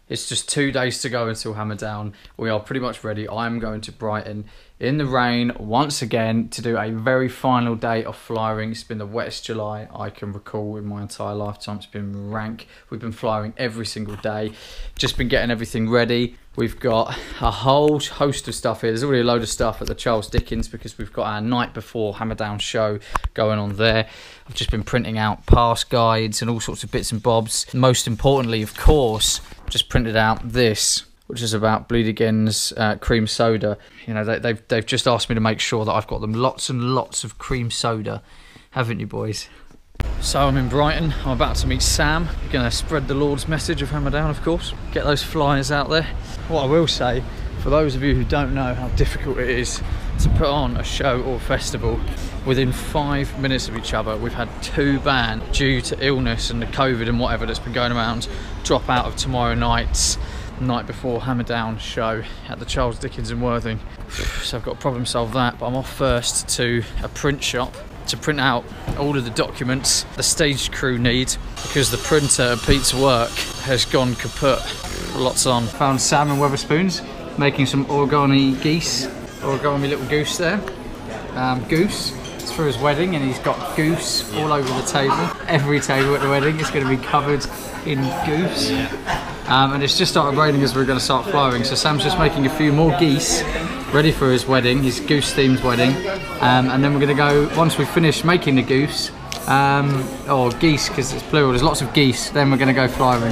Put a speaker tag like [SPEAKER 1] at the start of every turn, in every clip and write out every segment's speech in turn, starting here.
[SPEAKER 1] It's just 2 days to go until Hammerdown. We are pretty much ready. I'm going to Brighton in the rain once again to do a very final day of flying. It's been the wettest July I can recall in my entire lifetime. It's been rank. We've been flying every single day. Just been getting everything ready. We've got a whole host of stuff here. There's already a load of stuff at the Charles Dickens because we've got our night before Hammerdown show going on there. I've just been printing out pass guides and all sorts of bits and bobs. Most importantly, of course, just printed out this, which is about Bleed Again's cream soda. You know, they've just asked me to make sure that I've got them lots and lots of cream soda, haven't you, boys? So I'm in Brighton. I'm about to meet Sam. We're going to spread the Lord's message of Hammerdown, of course. Get those flyers out there. What I will say, for those of you who don't know how difficult it is to put on a show or festival within 5 minutes of each other, we've had 2 bands due to illness and the COVID and whatever that's been going around drop out of tomorrow night's night before Hammerdown show at the Charles Dickens in Worthing. So I've got to problem solve that, but I'm off first to a print shop to print out all of the documents the stage crew need because the printer at Pete's work has gone kaput. Lots on. Found Sam and Weatherspoons making some origami geese. Origami little goose there. Goose. It's for his wedding and he's got goose all over the table. Every table at the wedding is going to be covered in goose. And it's just started raining as we're going to start flying. So Sam's just making a few more geese ready for his wedding, his goose themed wedding. And then we're going to go, once we finish making the goose, or geese because it's plural, there's lots of geese, then we're going to go flying.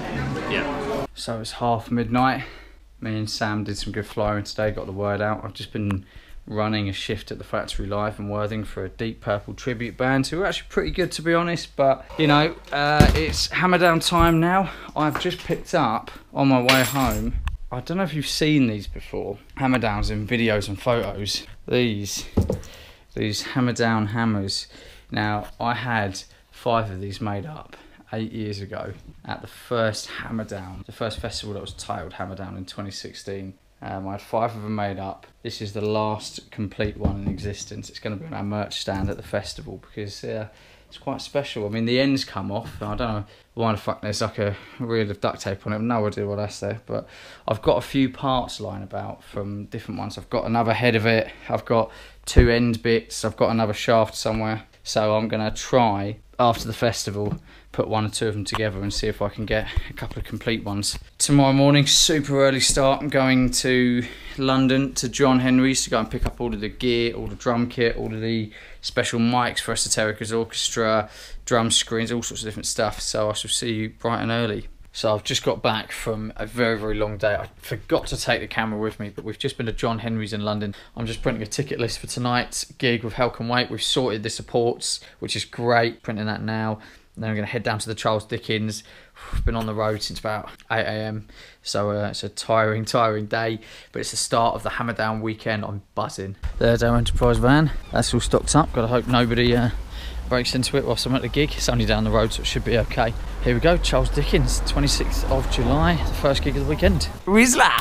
[SPEAKER 1] Yeah. So it's half midnight. Me and Sam did some good flying today, got the word out. I've just been running a shift at the Factory Live in Worthing for a Deep Purple tribute band who are actually pretty good, to be honest, but you know, it's Hammerdown time now. I've just picked up on my way home, I don't know if you've seen these before, Hammerdowns in videos and photos, these Hammerdown hammers. Now I had 5 of these made up 8 years ago at the first Hammerdown, the first festival that was titled Hammerdown in 2016. I had 5 of them made up. This is the last complete one in existence. It's going to be on our merch stand at the festival because it's quite special. I mean, the ends come off. I don't know why the fuck there's like a reel of duct tape on it. I have no idea what that's there. But I've got a few parts lying about from different ones. I've got another head of it. I've got 2 end bits. I've got another shaft somewhere. So I'm going to try, after the festival, put 1 or 2 of them together and see if I can get a couple of complete ones. Tomorrow morning, super early start. I'm going to London to John Henry's to go and pick up all of the gear, all the drum kit, all of the special mics for Esoterica's orchestra, drum screens, all sorts of different stuff. So I shall see you bright and early. So I've just got back from a very, very long day. I forgot to take the camera with me, but we've just been to John Henry's in London. I'm just printing a ticket list for tonight's gig with Hell Can Wait. We've sorted the supports, which is great, printing that now. And then I'm going to head down to the Charles Dickens. We've been on the road since about 8 AM, so it's a tiring day, but it's the start of the Hammerdown weekend. I'm buzzing. There's our Enterprise van. That's all stocked up. Gotta hope nobody breaks into it whilst I'm at the gig. It's only down the road, so it should be okay. Here we go, Charles Dickens, 26th of July, the first gig of the weekend. Rizla!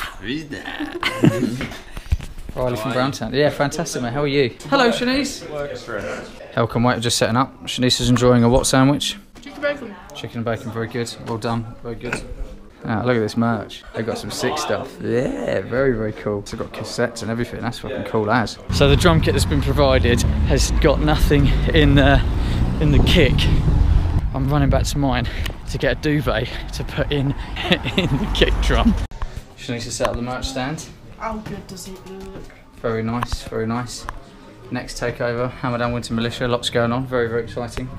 [SPEAKER 1] Riley from Browntown. Yeah, fantastic, mate. How are you? Hello, Shanice. Hell Can Wait, just setting up. Shanice is enjoying a what sandwich?
[SPEAKER 2] Chicken bacon.
[SPEAKER 1] Chicken and bacon, very good. Well done, very good. Ah, look at this merch. They've got some sick stuff. Yeah, very, very cool. So they've got cassettes and everything. That's fucking cool as. So the drum kit that's been provided has got nothing in the kick. I'm running back to mine to get a duvet to put in the kick drum. Shanice is set up the merch stand.
[SPEAKER 2] How good does it look?
[SPEAKER 1] Very nice, very nice. Next takeover, Hammerdown Winter Militia, lots going on, very, very exciting.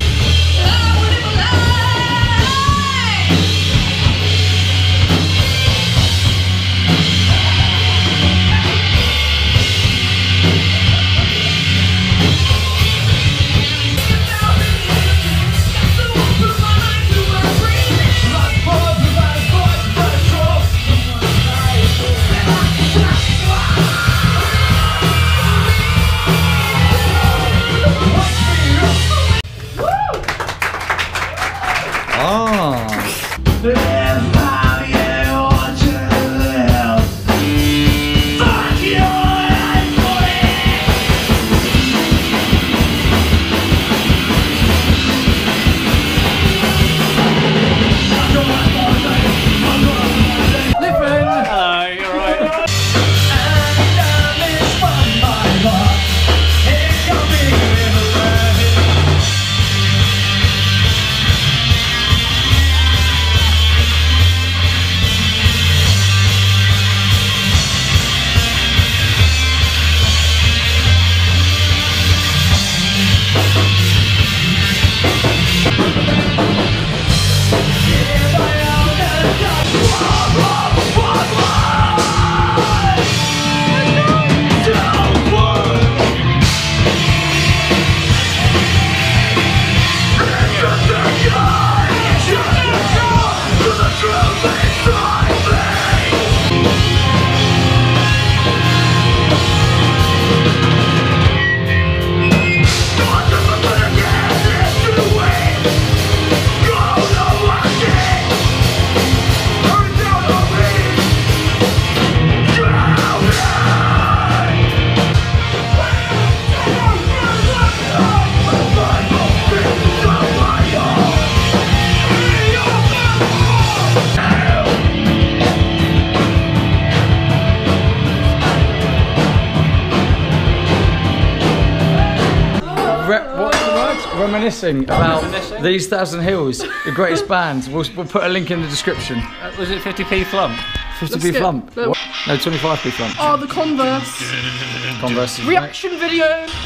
[SPEAKER 1] reminiscing about These Thousand Hills, the greatest band. We'll put a link in the description.
[SPEAKER 3] Was it 50p flump?
[SPEAKER 1] 50p flump?
[SPEAKER 2] No.
[SPEAKER 1] What? No, 25p flump.
[SPEAKER 2] Oh, the Converse.
[SPEAKER 1] Converse.
[SPEAKER 2] Reaction video.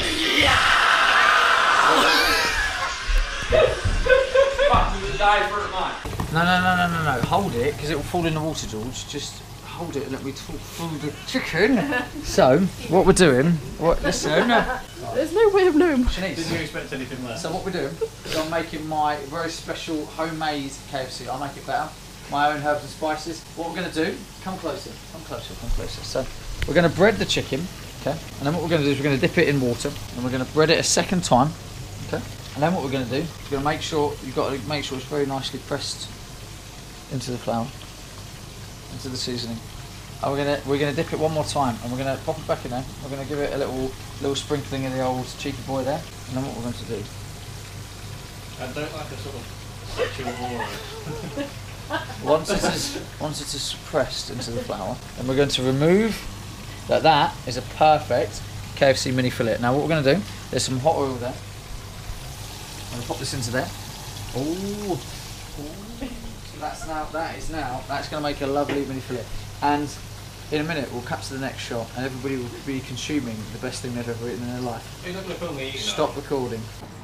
[SPEAKER 1] No. Hold it, because it will fall in the water, George. Just hold it and let me talk through the chicken. So, what we're doing, listen.
[SPEAKER 2] There's no way of knowing.
[SPEAKER 1] Shanice.
[SPEAKER 3] Didn't you expect anything less?
[SPEAKER 1] So what we're doing is I'm making my very special homemade KFC. I'll make it better. My own herbs and spices. What we're going to do, come closer. So we're going to bread the chicken, okay? And then what we're going to do is we're going to dip it in water and we're going to bread it a second time, okay? And then what we're going to do is we're going to make sure, you've got to make sure it's very nicely pressed into the flour, into the seasoning. And we're gonna dip it one more time and we're gonna pop it back in there. We're gonna give it a little sprinkling of the old cheeky boy there. And then what we're going to do.
[SPEAKER 3] I don't like a sort of sexual aura.
[SPEAKER 1] Once it is suppressed into the flour, then we're going to remove that is a perfect KFC mini fillet. Now what we're going to do, there's some hot oil there. I'm going to pop this into there. Oh, so that's going to make a lovely mini fillet. And in a minute we'll cut to the next shot and everybody will be consuming the best thing they've ever eaten in their life.
[SPEAKER 3] You're not going to film me eating.
[SPEAKER 1] Stop recording.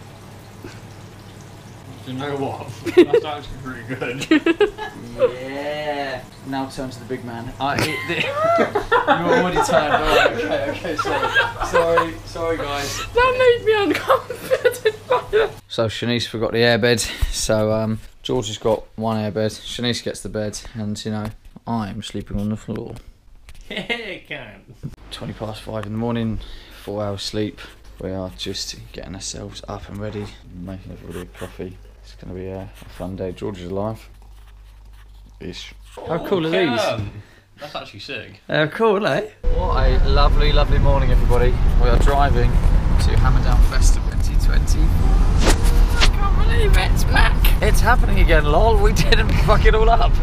[SPEAKER 3] You know what? That's actually pretty good.
[SPEAKER 1] Yeah. Now turn to the big man. You already turned. Right, okay. Sorry, guys.
[SPEAKER 2] That made me uncomfortable.
[SPEAKER 1] So Shanice forgot the airbed. So George has got one airbed. Shanice gets the bed, and you know I'm sleeping on the floor.
[SPEAKER 3] Hey, can.
[SPEAKER 1] 5:20 in the morning. 4 hours sleep. We are just getting ourselves up and ready, making everybody a coffee. It's going to be a fun day. George is alive. Ish. How cool are these?
[SPEAKER 3] That's actually sick.
[SPEAKER 1] They're cool, eh? What a lovely, lovely morning, everybody. We are driving to Hammerdown Festival 2020.
[SPEAKER 2] I can't believe it's back.
[SPEAKER 1] It's happening again, lol. We didn't fuck it all up.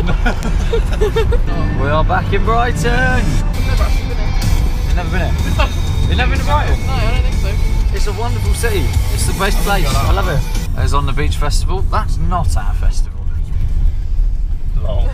[SPEAKER 1] We are back in Brighton.
[SPEAKER 2] I've never actually been here.
[SPEAKER 1] You've never been here? You've never been to Brighton?
[SPEAKER 2] No, I don't think so.
[SPEAKER 1] It's a wonderful city. It's the best place. I love it. There's On the Beach Festival. That's not our festival.
[SPEAKER 3] Lol.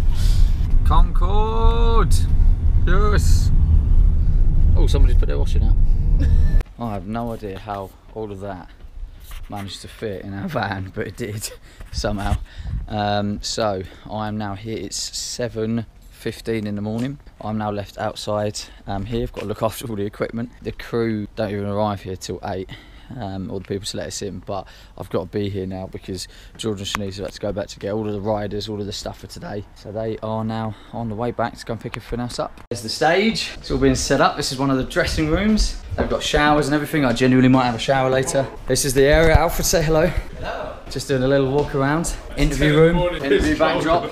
[SPEAKER 1] Concord. Yes. Oh, somebody's put their washing out. I have no idea how all of that managed to fit in our van, but it did somehow. So I am now here. It's 7:15 in the morning. I'm now left outside here. I've got to look after all the equipment. The crew don't even arrive here till 8. All the people to let us in, but I've got to be here now because George and Shanice have had to go back to get all of the riders, all of the stuff for today. So they are now on the way back to go and pick everything else up. There's the stage. It's all being set up. This is one of the dressing rooms. They've got showers and everything. I genuinely might have a shower later. This is the area. Alfred, say hello. Hello. Just doing a little walk around. Interview room. Interview backdrop.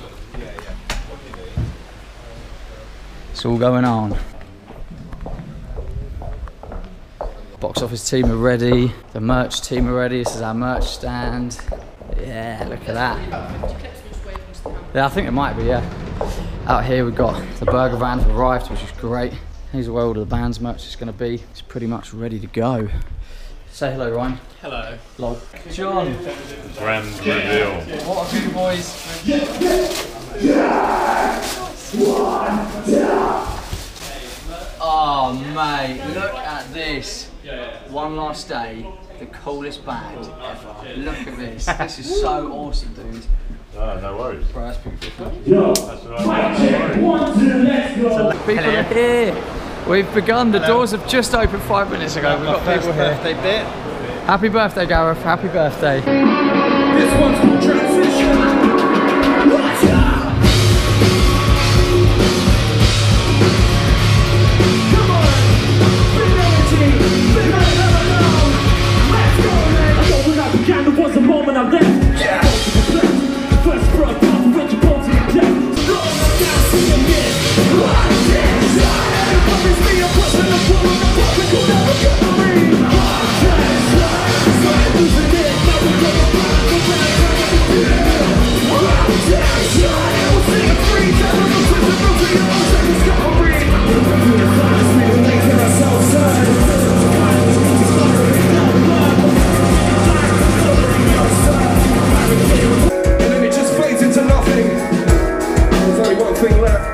[SPEAKER 1] It's all going on. Box office team are ready, the merch team are ready. This is our merch stand. Yeah, look at that. Yeah, I think it might be, yeah. Out here we've got the burger van have arrived, which is great. Here's where all the band's merch is going to be. It's pretty much ready to go. Say hello, Ryan.
[SPEAKER 3] Hello.
[SPEAKER 1] Lol. John.
[SPEAKER 4] Grand reveal.
[SPEAKER 1] What are you boys? Oh mate, look at this. One Last Day, the coolest band ever. Look at this. This is so awesome, dude.
[SPEAKER 4] Oh, no worries.
[SPEAKER 1] Bro, that's beautiful.
[SPEAKER 4] That's what
[SPEAKER 1] People are here. We've begun. The doors have just opened 5 minutes ago. We've got people here.
[SPEAKER 3] Birthday bit.
[SPEAKER 1] Happy birthday, Gareth. Happy birthday.
[SPEAKER 5] This one's called Transition. Let's go! Come on! Fidelity! Let's go, man! I know when I began, there was a moment I left. Yeah! First broke off with your bones in your death. Roll up down, see him again. What is this? It covers me, I'm pushing the pull on the puppet, could never get the lead. Losing it, now we're going back, go back, one thing left.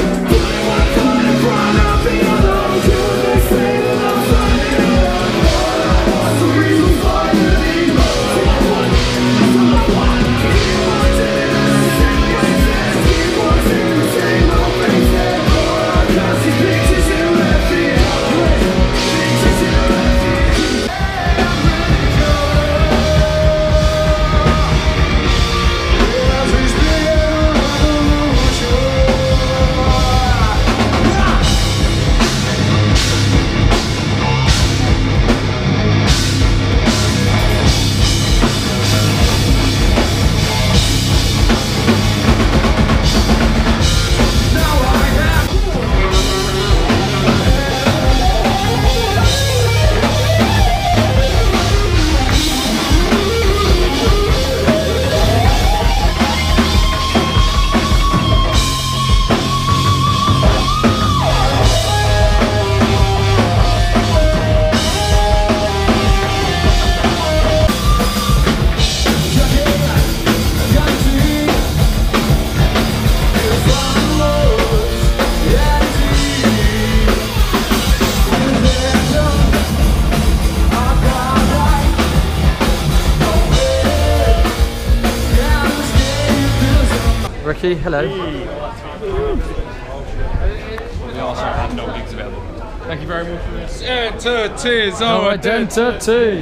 [SPEAKER 1] Ricky, hello.
[SPEAKER 3] We also have no gigs available. Thank you very much for this. Identities
[SPEAKER 1] Oh, identity.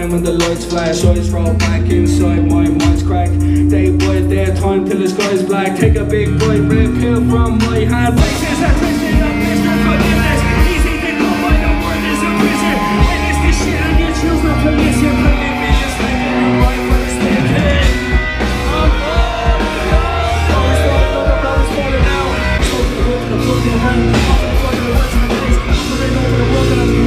[SPEAKER 5] time when the lights flash, eyes roll back inside, my mind's cracked. Day by day, time till the sky's black. Take a big bright red pill from my hand. Faces are twisted up, Mr. Forgiveness. Easy to go by the word is a prison. Witness this shit and you choose not to listen. Believe me, it's like you're right for the stick. I'm always falling on the flowers falling out. Smoke the wood to the plug in the hand. Off the plug in the words of the days. Pulling over the world and I'm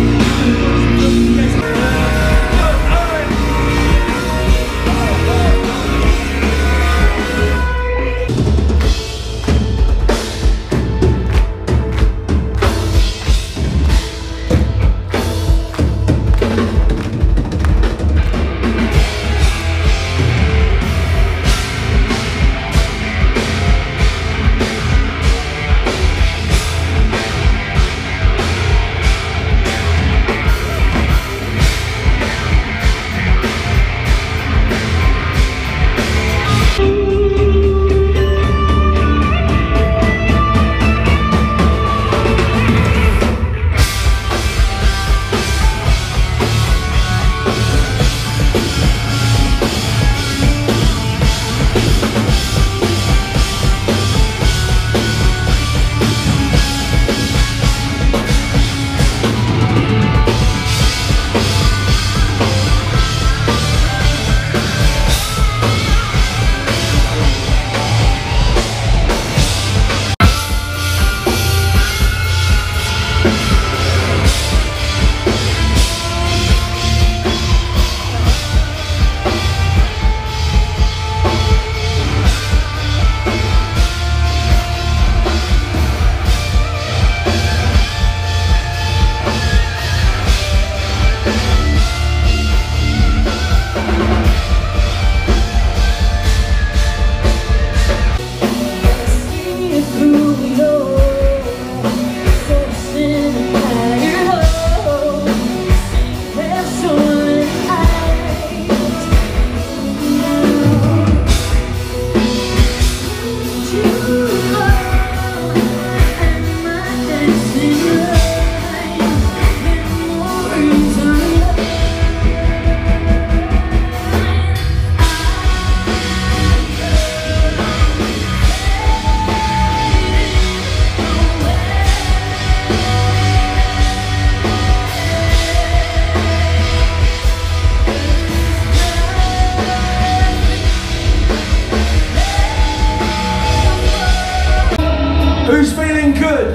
[SPEAKER 6] Who's feeling good?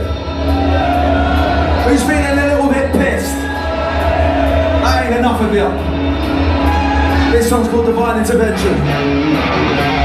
[SPEAKER 6] Who's feeling a little bit pissed? That ain't enough of you. This song's called Divine Intervention.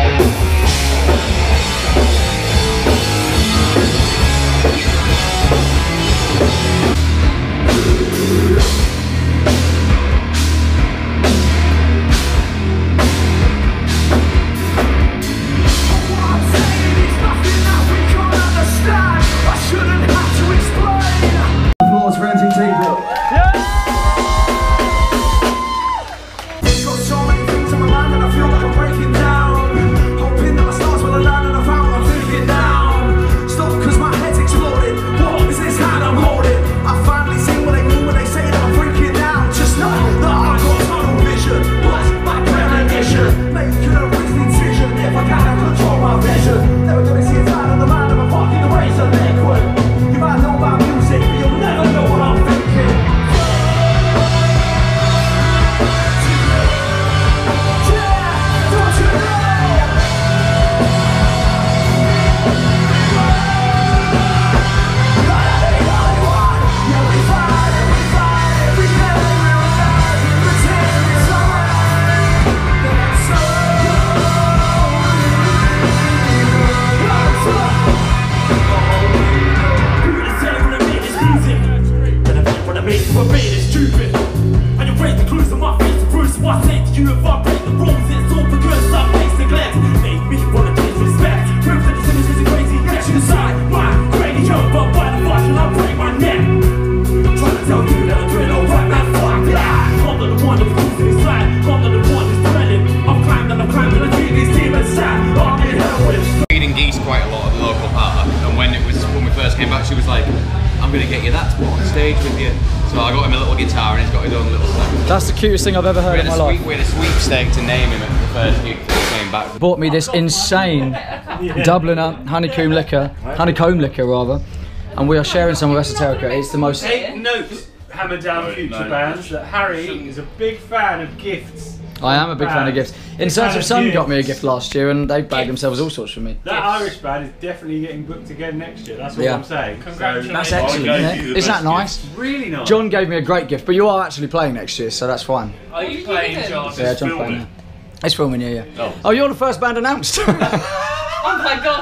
[SPEAKER 1] Quite a lot of the local park, and when we first came back, she was like, I'm
[SPEAKER 7] I'm going to get you that to put on stage with you. So I got him a little guitar and he's got his own little thing.
[SPEAKER 1] That's the cutest thing I've ever heard in my life.
[SPEAKER 7] We had a sweepstake to name him at the first gig that came back.
[SPEAKER 1] Bought me this insane Dubliner honeycomb liquor rather, and we are sharing some with Esoterica. It's the most...
[SPEAKER 8] Take note, Hammerdown future bands, that Harry is a big fan of gifts.
[SPEAKER 1] I am a big fan of gifts. In Search of Sun got me a gift last year and they bagged themselves all sorts for me.
[SPEAKER 8] That Irish band is definitely getting booked again next year, that's all I'm saying.
[SPEAKER 2] Congratulations.
[SPEAKER 1] That's excellent, isn't it? Isn't that nice?
[SPEAKER 8] Really nice.
[SPEAKER 1] John gave me a great gift, but you are actually playing next year, so that's fine.
[SPEAKER 2] Are you playing, John?
[SPEAKER 1] Yeah, John's playing now. It's filming, yeah. Oh, you're the first band announced.
[SPEAKER 2] Oh my god.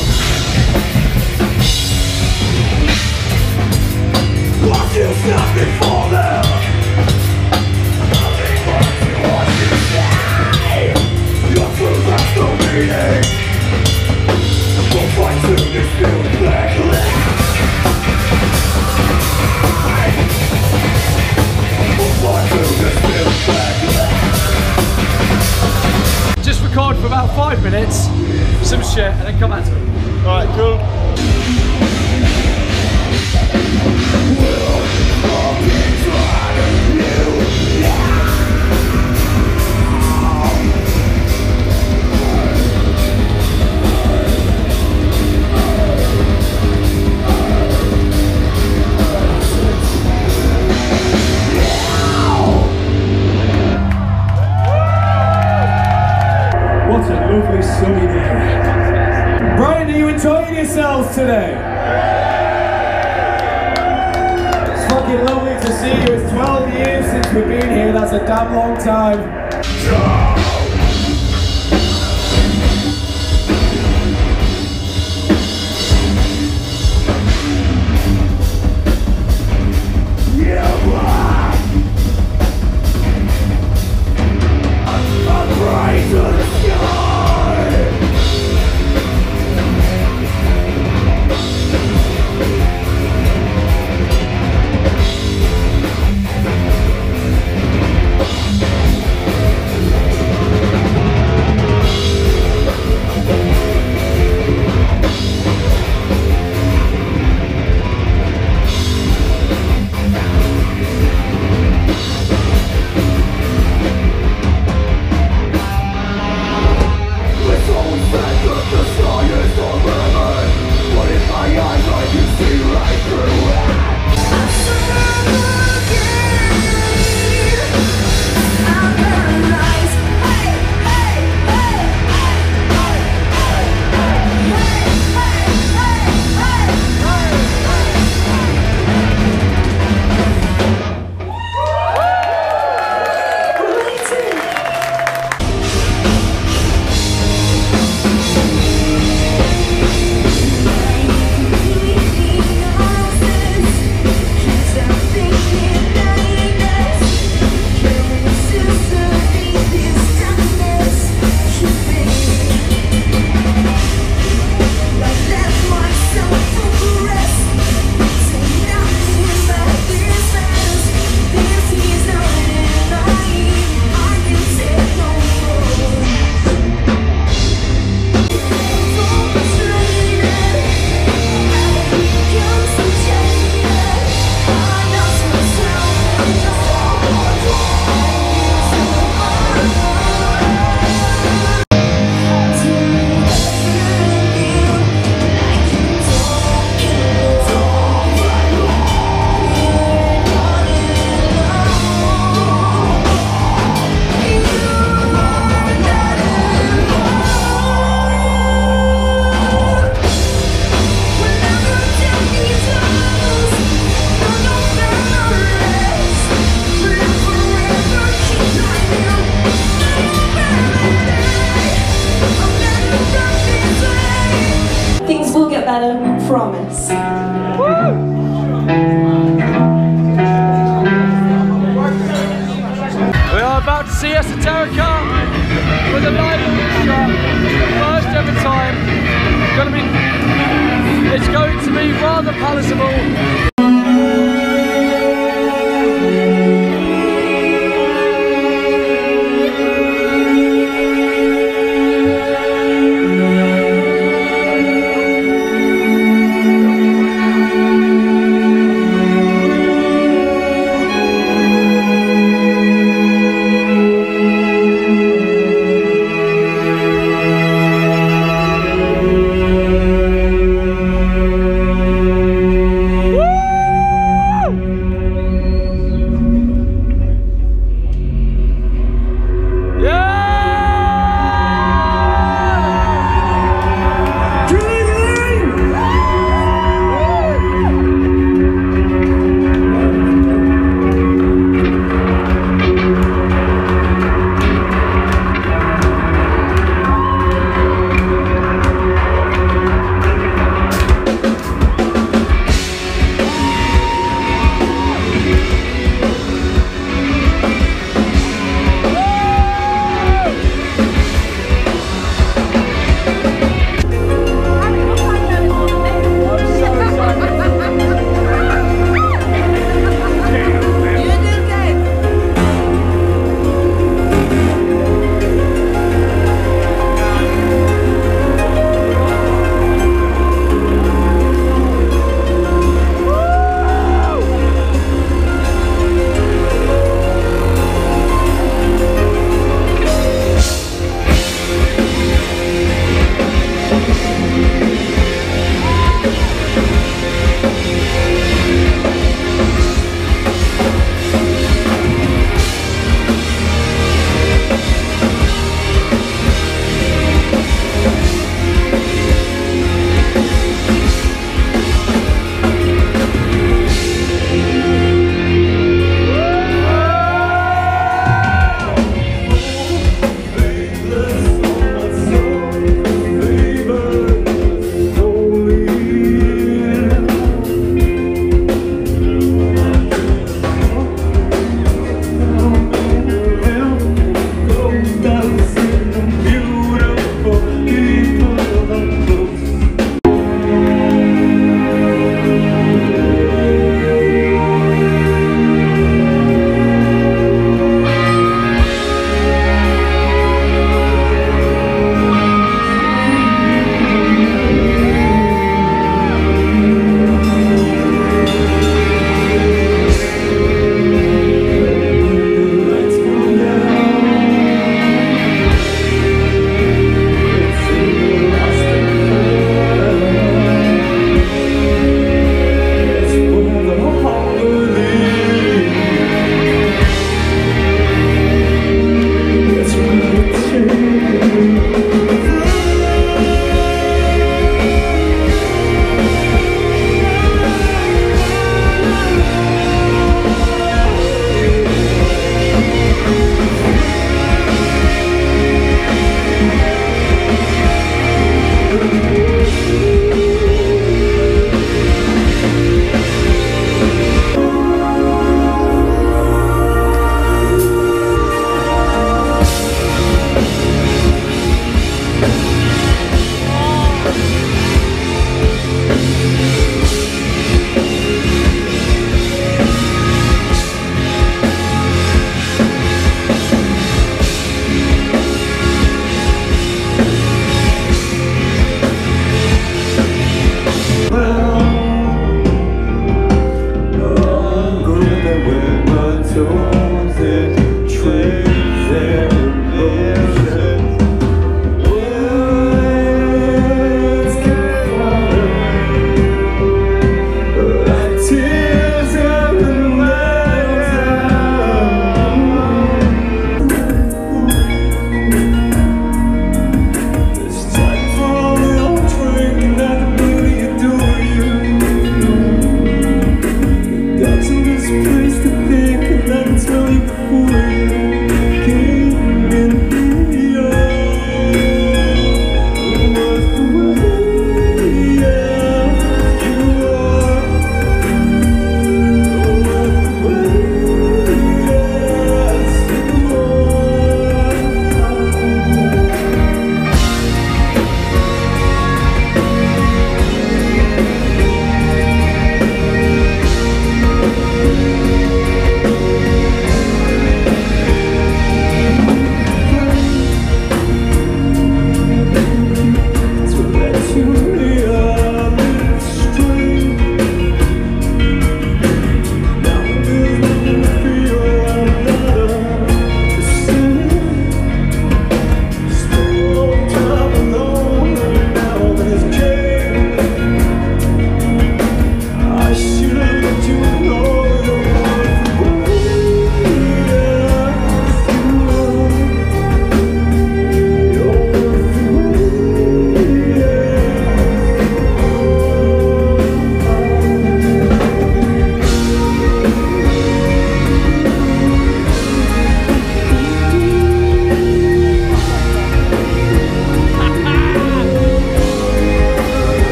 [SPEAKER 1] Just record for about 5 minutes, some shit, and then come back to it.
[SPEAKER 4] Alright, cool.
[SPEAKER 6] What a lovely sunny day. Brian, are you enjoying yourselves today? It's fucking lovely to see you. It's 12 years since we've been here. That's a damn long time.
[SPEAKER 9] Promise.
[SPEAKER 1] We are about to see Esoterica with a live orchestra, first ever time. It's going to be rather palatable.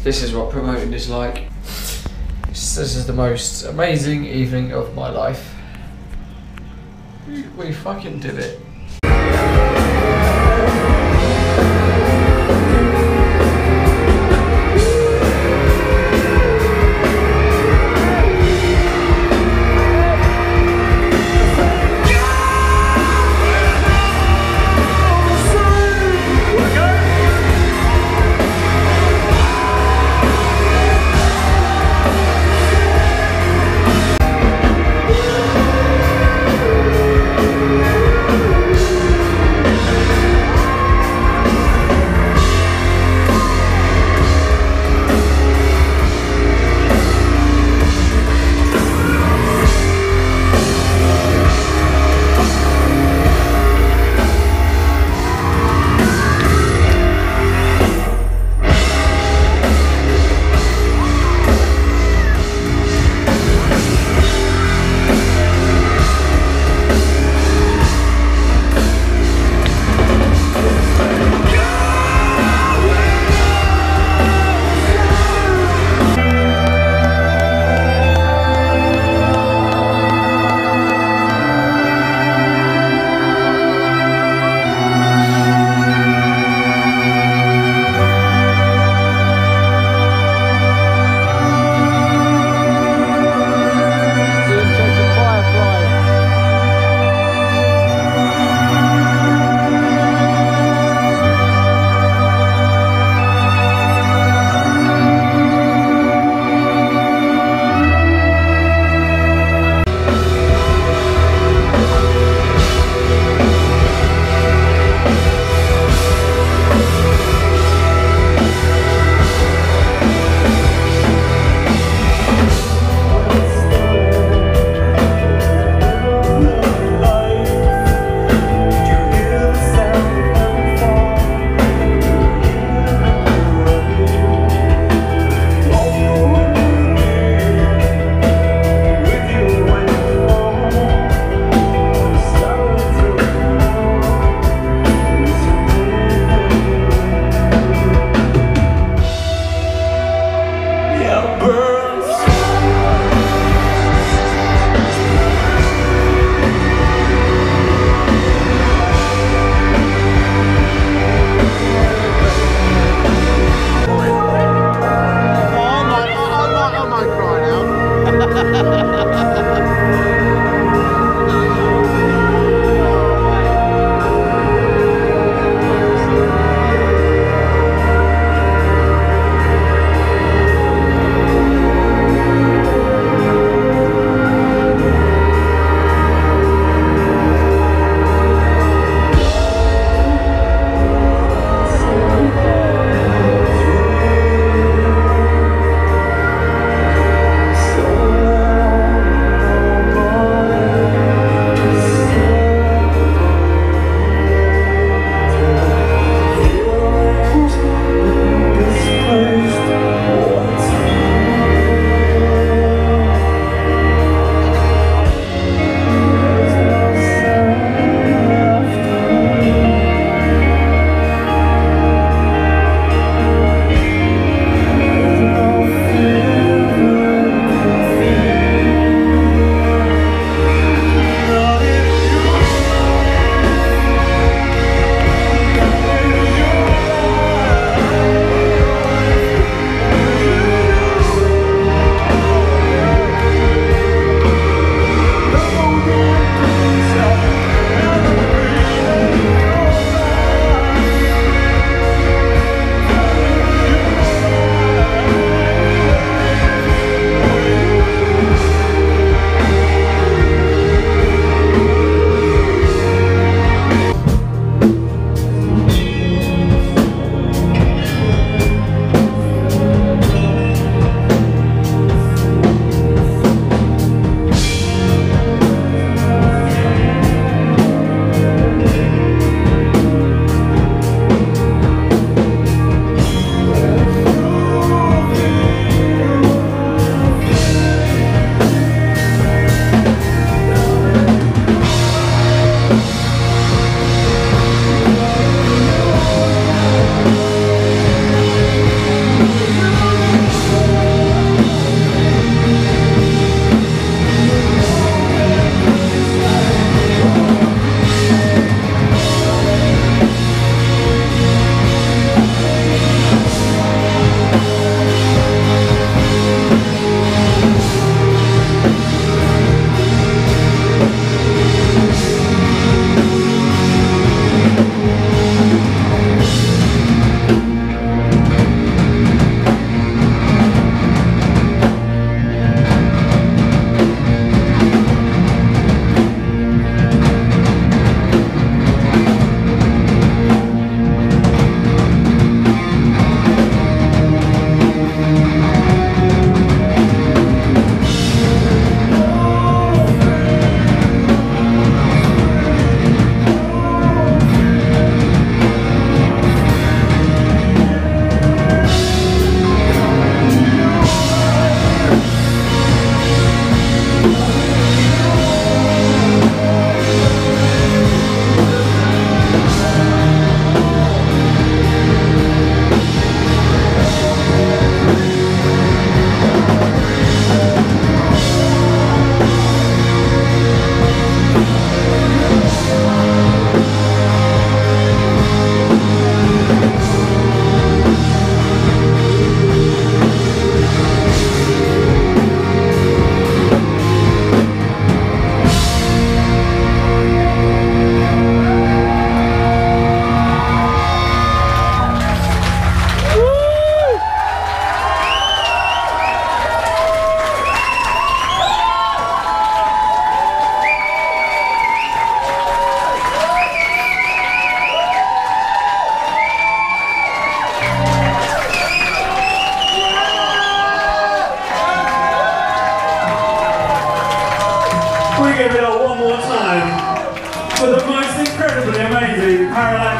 [SPEAKER 1] This is what promoting is like. This is the most amazing evening of my life. We fucking did it.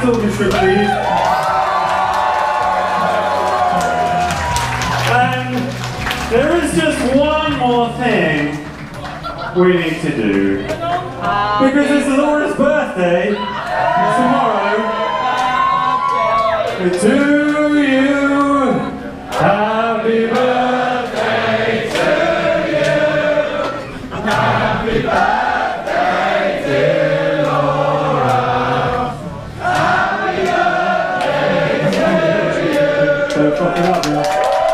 [SPEAKER 8] That's orchestra, please. And there is just one more thing we need to do. Because it's Laura's birthday tomorrow. To you, happy birthday to you. Happy birthday, dear Laura. Happy birthday to you. Don't fuck it up, yeah.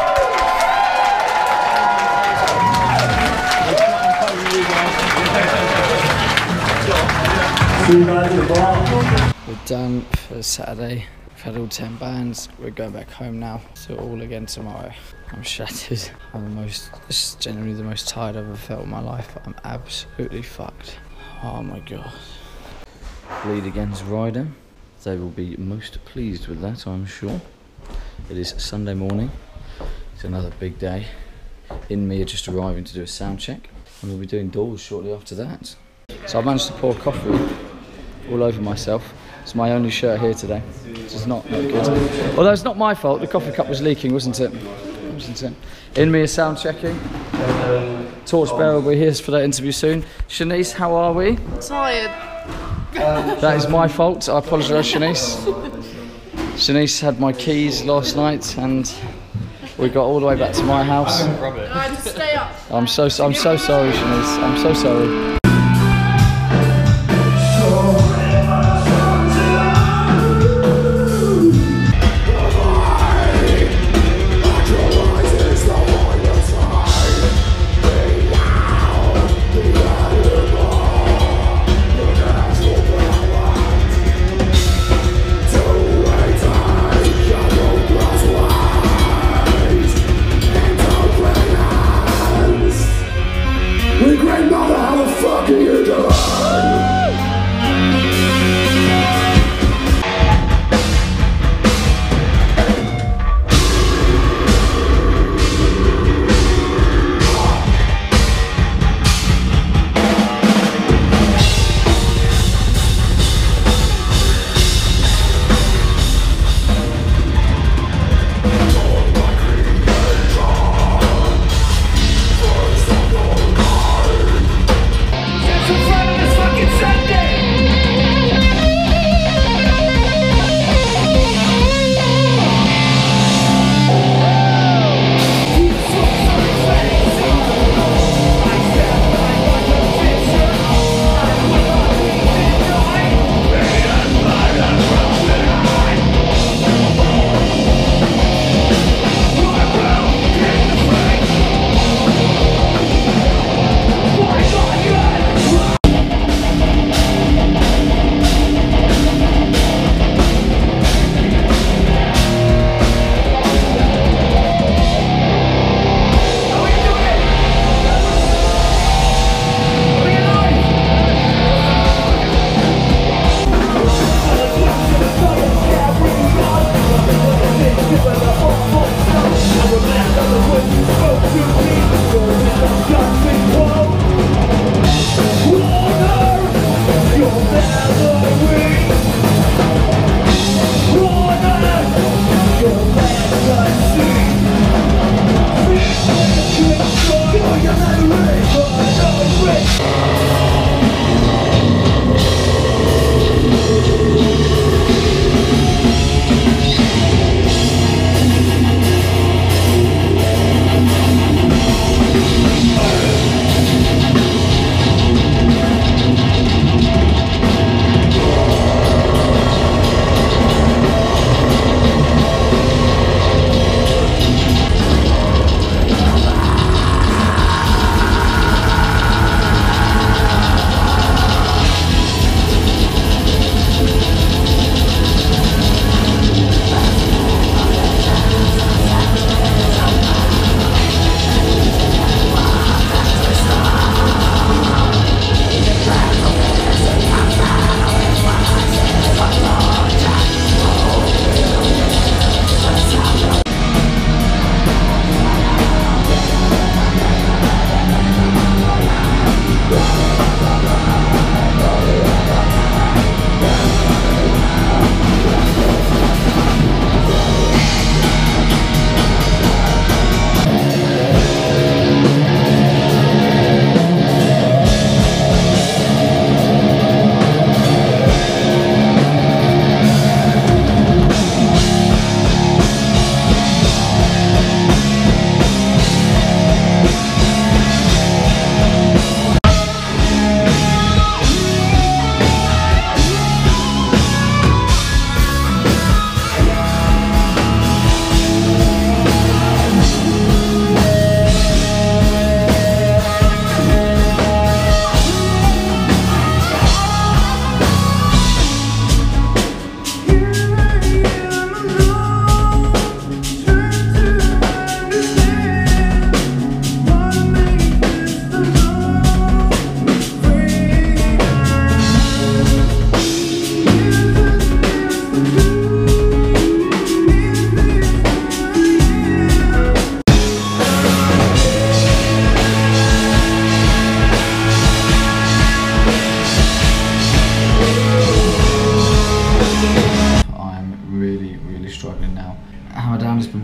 [SPEAKER 8] See you guys at the bar.
[SPEAKER 1] We're done for Saturday. We've had all 10 bands. We're going back home now. So all again tomorrow. I'm shattered. This is generally the most tired I've ever felt in my life. I'm absolutely fucked. Oh my god. Bleed Again's riding. They will be most pleased with that, I'm sure. It is Sunday morning. It's another big day. In me are just arriving to do a sound check. And we'll be doing doors shortly after that. So I managed to pour coffee all over myself. It's my only shirt here today, which is not good. Although it's not my fault, the coffee cup was leaking, wasn't it? In me is sound checking. Torchbearer will be here for that interview soon. Shanice, how are we?
[SPEAKER 2] Tired.
[SPEAKER 1] That is my fault, I apologise, Shanice. Shanice had my keys last night and we got all the way back to my house.
[SPEAKER 2] I had to stay up.
[SPEAKER 1] I'm so sorry, Shanice. I'm so sorry.
[SPEAKER 6] Grandmother, how the fuck?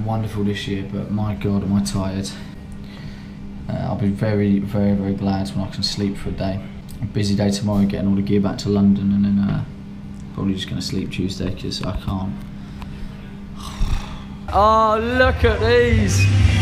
[SPEAKER 1] wonderful this year, but my God, am I tired. I'll be very, very, very glad when I can sleep for a day. A busy day tomorrow, getting all the gear back to London, and then probably just going to sleep Tuesday because I can't. Oh, look at these!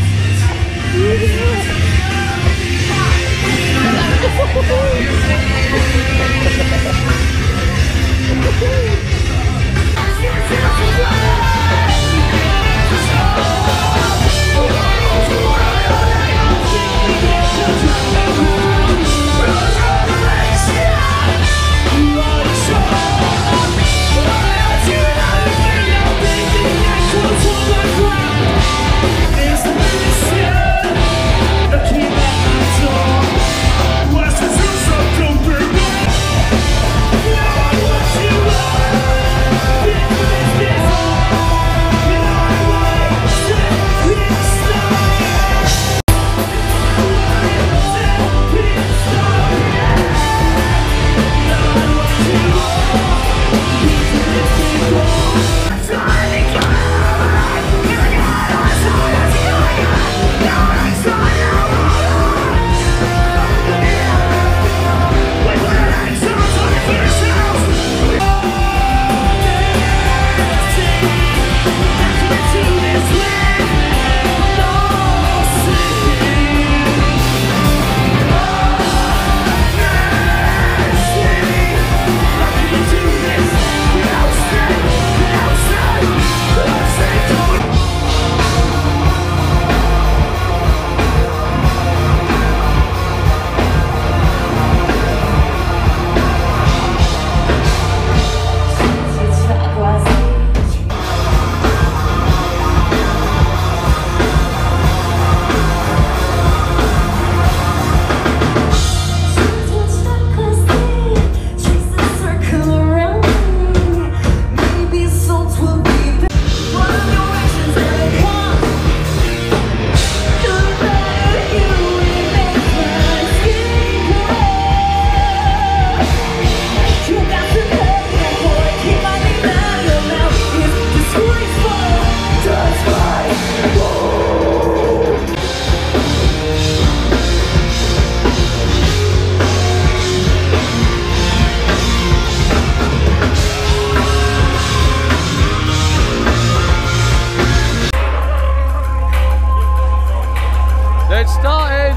[SPEAKER 1] It started!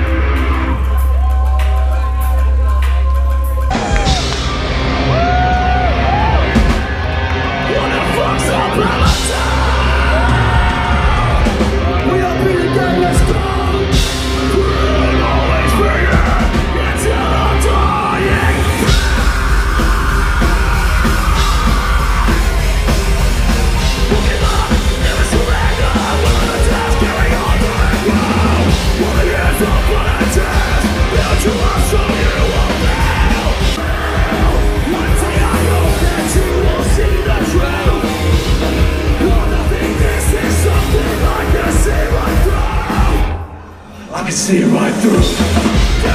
[SPEAKER 5] I can see right through.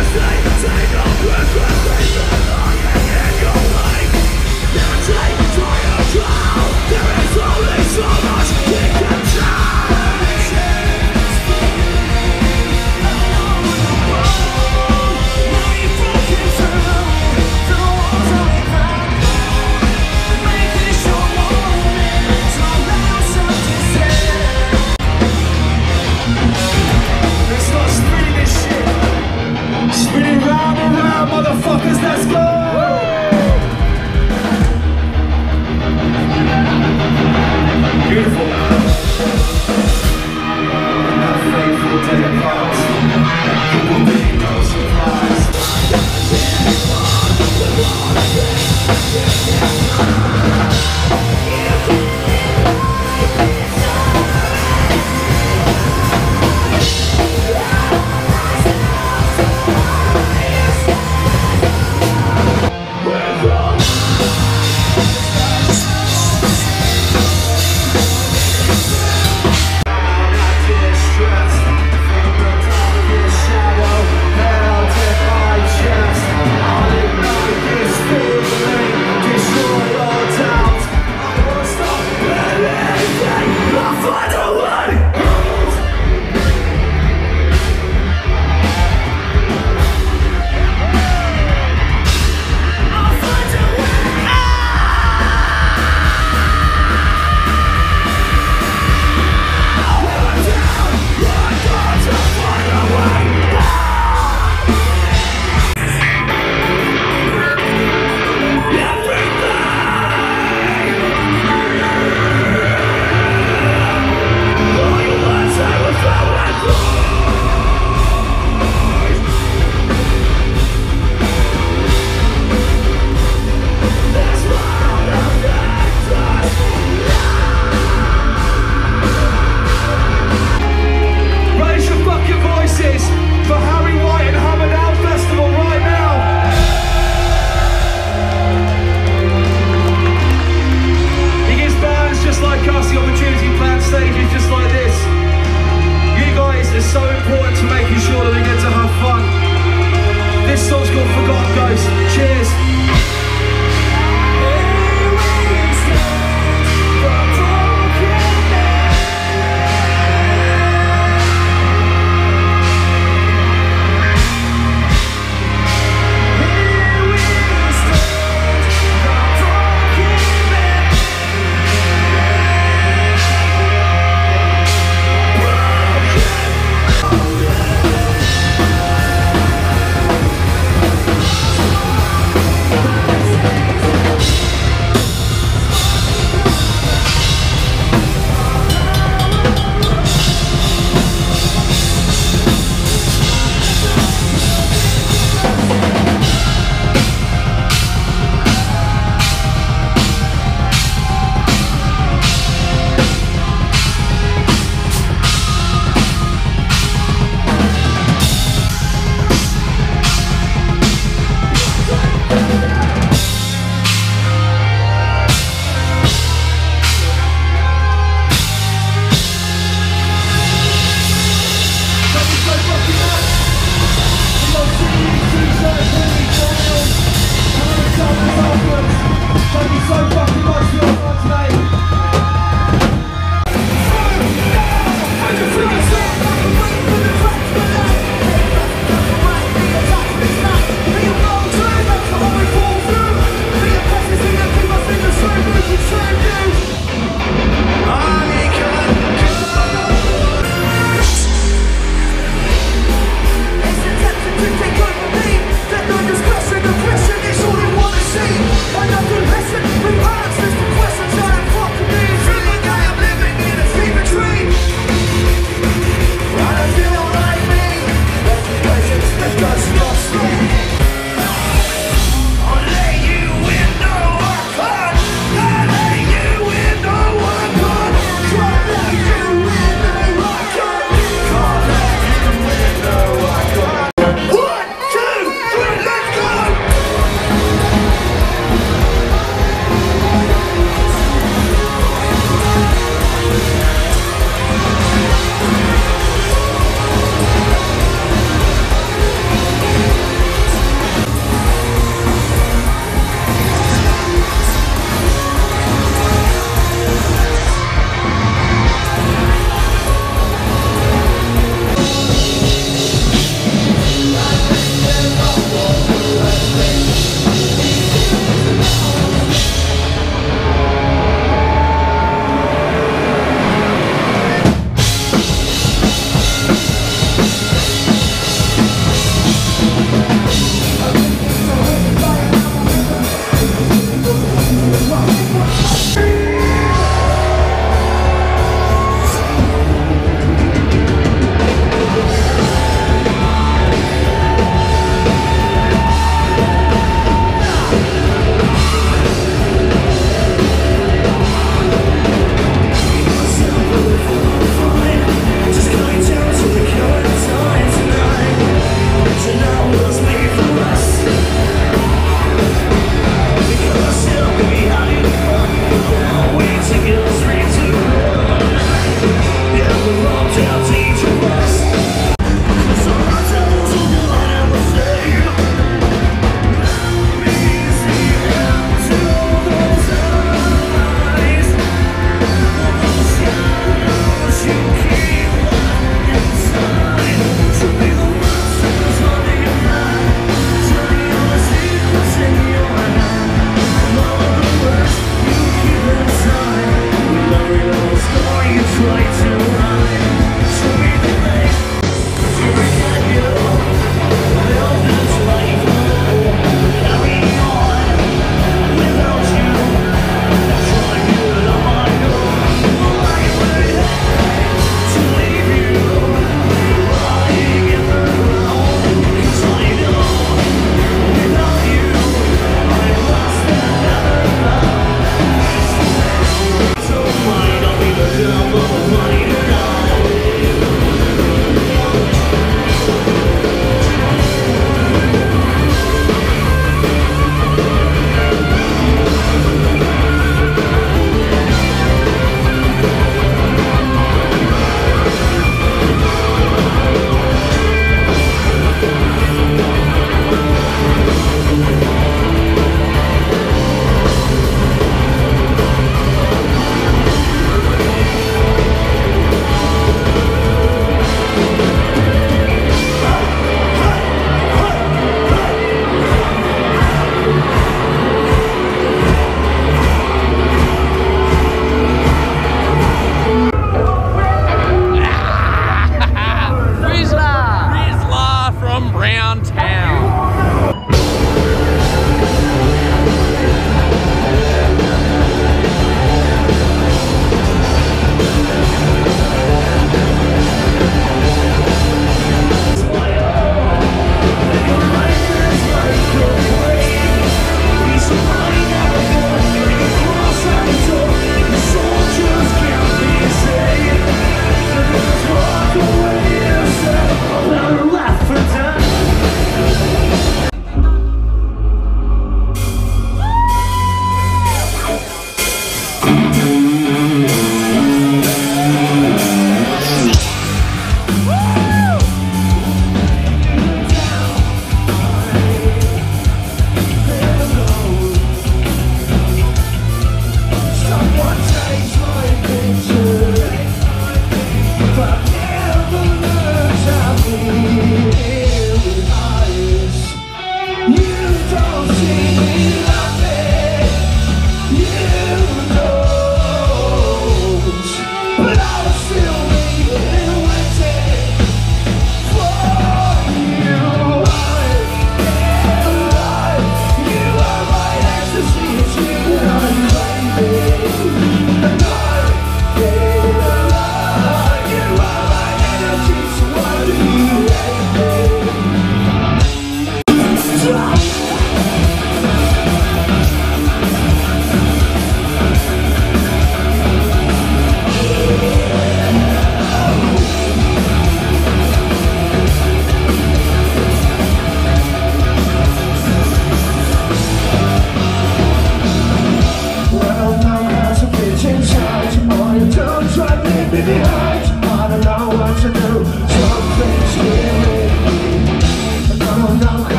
[SPEAKER 5] Spinning round and round, motherfuckers, let's go!
[SPEAKER 6] Thank you so fucking much for your time today.
[SPEAKER 5] It's all they wanna see. I know the lesson, we answers the question.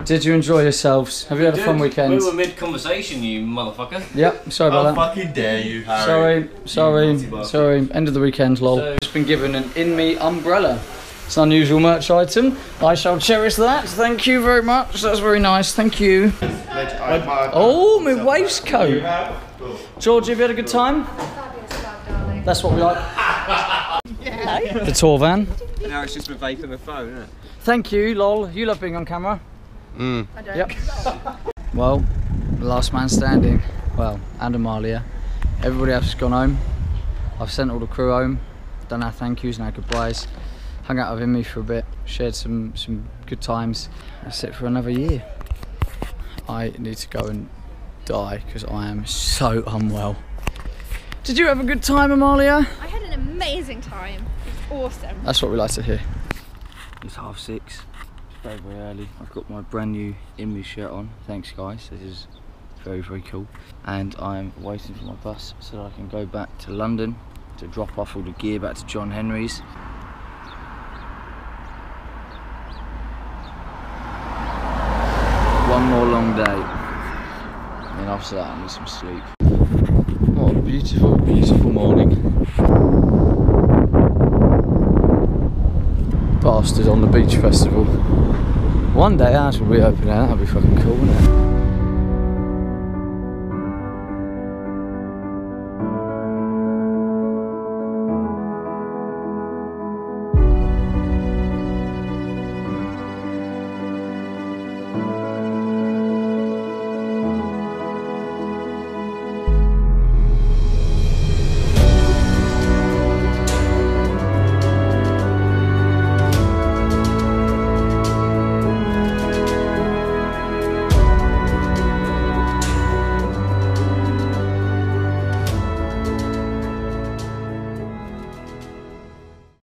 [SPEAKER 1] Did you enjoy yourselves? Have you had a fun weekend?
[SPEAKER 3] We were mid-conversation, you motherfucker.
[SPEAKER 1] Yep, sorry about that.
[SPEAKER 7] fucking dare you, Harry.
[SPEAKER 1] Sorry. End of the weekend, lol. Just been given an In Me umbrella. It's an unusual merch item. I shall cherish that. Thank you very much. That's very nice. Thank you. Oh, my waistcoat. Georgie, have you had a good time? That's what we like. The tour van.
[SPEAKER 7] Now it's just been vaping the phone, isn't it?
[SPEAKER 1] Thank you, lol. You love being on camera.
[SPEAKER 2] I don't.
[SPEAKER 1] Yep. Well, last man standing. Well, and Amalia. Everybody else has gone home. I've sent all the crew home. Done our thank yous and our goodbyes. Hung out with me for a bit. Shared some good times. That's it for another year. I need to go and die because I am so unwell. Did you have a good time, Amalia?
[SPEAKER 2] I had an amazing time. It's awesome.
[SPEAKER 1] That's what we like to hear. It's 6:30. It's very, very early. I've got my brand new In Me shirt on. Thanks, guys. This is very, very cool. And I'm waiting for my bus so that I can go back to London to drop off all the gear back to John Henry's. One more long day. And after that, I need some sleep. What a beautiful, beautiful morning. Bastard on the beach festival. One day ours will be open out, that'd be fucking cool, wouldn't it?